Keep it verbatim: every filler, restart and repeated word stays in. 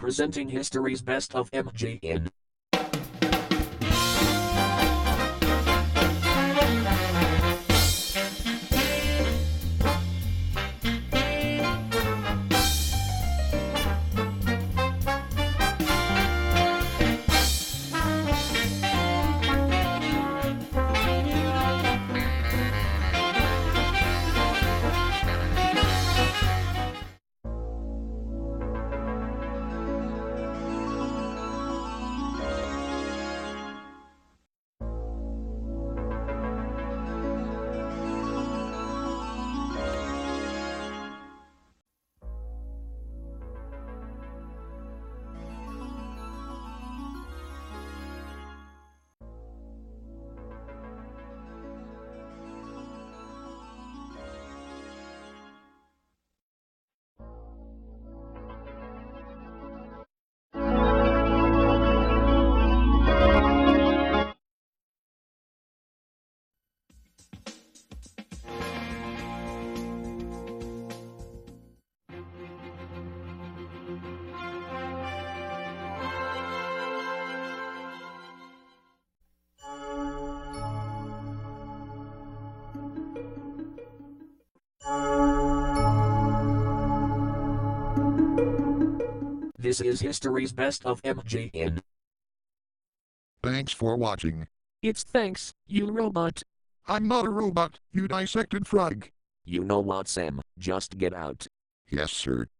presenting history's best of M G N. This is history's best of M G N. Thanks for watching. It's thanks, you robot. I'm not a robot, you dissected frog. You know what, Sam? Just get out. Yes, sir.